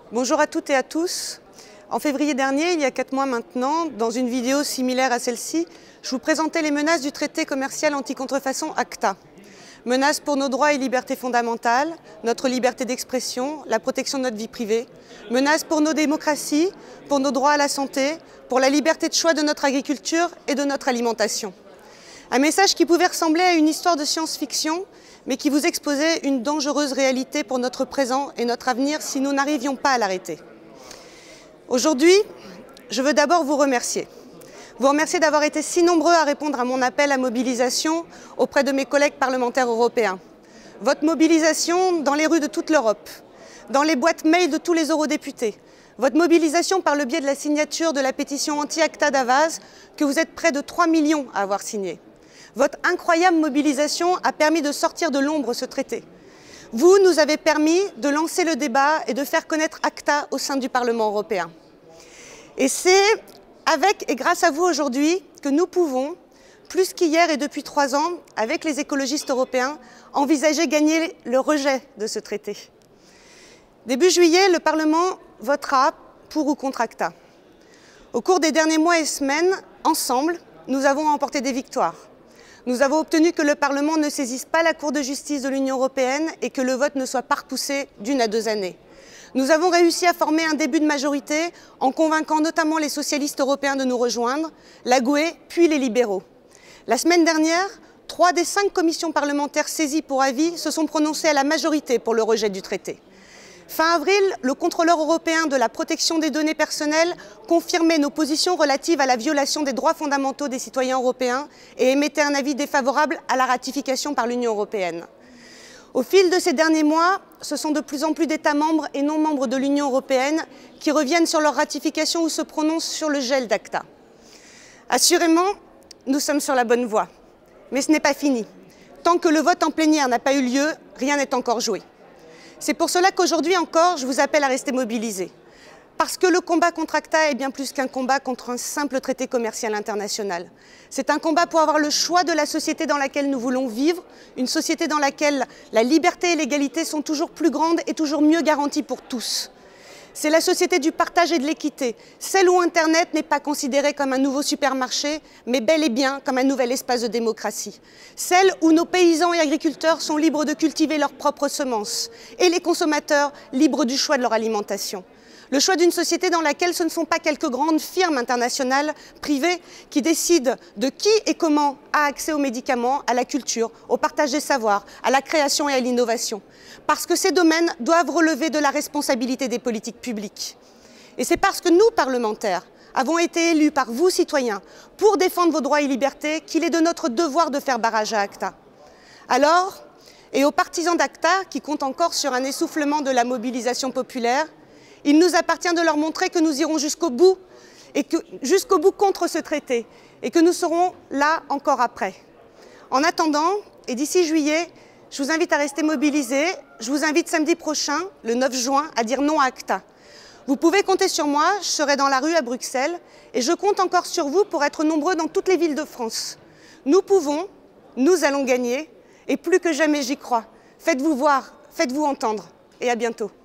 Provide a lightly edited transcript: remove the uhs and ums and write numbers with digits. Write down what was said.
Bonjour à toutes et à tous. En février dernier, il y a 4 mois maintenant, dans une vidéo similaire à celle-ci, je vous présentais les menaces du traité commercial anti-contrefaçon ACTA. Menaces pour nos droits et libertés fondamentales, notre liberté d'expression, la protection de notre vie privée. Menaces pour nos démocraties, pour nos droits à la santé, pour la liberté de choix de notre agriculture et de notre alimentation. Un message qui pouvait ressembler à une histoire de science-fiction, mais qui vous exposait une dangereuse réalité pour notre présent et notre avenir si nous n'arrivions pas à l'arrêter. Aujourd'hui, je veux d'abord vous remercier. Vous remercier d'avoir été si nombreux à répondre à mon appel à mobilisation auprès de mes collègues parlementaires européens. Votre mobilisation dans les rues de toute l'Europe, dans les boîtes mail de tous les eurodéputés, votre mobilisation par le biais de la signature de la pétition anti-ACTA d'Avaz que vous êtes près de 3 millions à avoir signé. Votre incroyable mobilisation a permis de sortir de l'ombre ce traité. Vous nous avez permis de lancer le débat et de faire connaître ACTA au sein du Parlement européen. Et c'est avec et grâce à vous aujourd'hui que nous pouvons, plus qu'hier et depuis 3 ans, avec les écologistes européens, envisager gagner le rejet de ce traité. Début juillet, le Parlement votera pour ou contre ACTA. Au cours des derniers mois et semaines, ensemble, nous avons remporté des victoires. Nous avons obtenu que le Parlement ne saisisse pas la Cour de justice de l'Union européenne et que le vote ne soit pas repoussé d'1 à 2 années. Nous avons réussi à former un début de majorité en convainquant notamment les socialistes européens de nous rejoindre, la GUE, puis les libéraux. La semaine dernière, 3 des 5 commissions parlementaires saisies pour avis se sont prononcées à la majorité pour le rejet du traité. Fin avril, le contrôleur européen de la protection des données personnelles confirmait nos positions relatives à la violation des droits fondamentaux des citoyens européens et émettait un avis défavorable à la ratification par l'Union européenne. Au fil de ces derniers mois, ce sont de plus en plus d'États membres et non membres de l'Union européenne qui reviennent sur leur ratification ou se prononcent sur le gel d'ACTA. Assurément, nous sommes sur la bonne voie. Mais ce n'est pas fini. Tant que le vote en plénière n'a pas eu lieu, rien n'est encore joué. C'est pour cela qu'aujourd'hui encore, je vous appelle à rester mobilisés. Parce que le combat contre ACTA est bien plus qu'un combat contre un simple traité commercial international. C'est un combat pour avoir le choix de la société dans laquelle nous voulons vivre, une société dans laquelle la liberté et l'égalité sont toujours plus grandes et toujours mieux garanties pour tous. C'est la société du partage et de l'équité, celle où Internet n'est pas considéré comme un nouveau supermarché, mais bel et bien comme un nouvel espace de démocratie. Celle où nos paysans et agriculteurs sont libres de cultiver leurs propres semences et les consommateurs libres du choix de leur alimentation. Le choix d'une société dans laquelle ce ne sont pas quelques grandes firmes internationales privées qui décident de qui et comment a accès aux médicaments, à la culture, au partage des savoirs, à la création et à l'innovation. Parce que ces domaines doivent relever de la responsabilité des politiques publiques. Et c'est parce que nous, parlementaires, avons été élus par vous, citoyens, pour défendre vos droits et libertés qu'il est de notre devoir de faire barrage à ACTA. Alors, et aux partisans d'ACTA qui comptent encore sur un essoufflement de la mobilisation populaire, il nous appartient de leur montrer que nous irons jusqu'au bout, contre ce traité, et que nous serons là encore après. En attendant, et d'ici juillet, je vous invite à rester mobilisés. Je vous invite samedi prochain, le 9 juin, à dire non à ACTA. Vous pouvez compter sur moi, je serai dans la rue à Bruxelles, et je compte encore sur vous pour être nombreux dans toutes les villes de France. Nous pouvons, nous allons gagner, et plus que jamais j'y crois. Faites-vous voir, faites-vous entendre, et à bientôt.